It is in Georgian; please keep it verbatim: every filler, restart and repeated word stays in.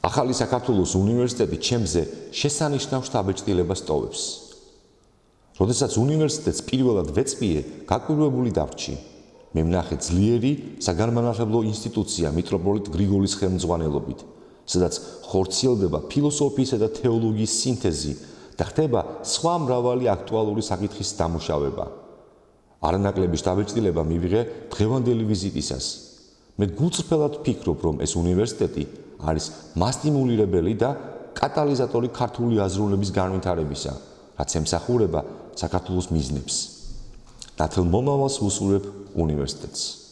ახალი საქართველოს უნივერსიტეტი ჩემზე შესანიშნავ შთაბეჭდილებას ტოვებს. როდესაც უნივერსიტეტს პირველად ვეწვიე, გაკვირვებული დავრჩი. მე ვნახე ძლიერი საგანმანათლებლო ინსტიტუცია მიტროპოლიტ გრიგოლის ხელმძღვანელობით, სადაც ხორციელდება ფილოსოფიისა და თეოლოგიის სინთეზი და ხდება სხვა მრავალი აქტუალური საკითხის დამუშავება. არანაკლები შთაბეჭდილება მივიღე დღევანდელი ვიზიტისას. მე გულწრფელად ვფიქრობ, რომ ეს უნივერსიტეტი არის მასტიმულირებელი და კატალიზატორი ქართული აზრულების განვითარებისა, რაც ემსახურება საქართველოს მიზნებს. ნათელ მომავალს ვუსურვებ უნივერსიტეტს.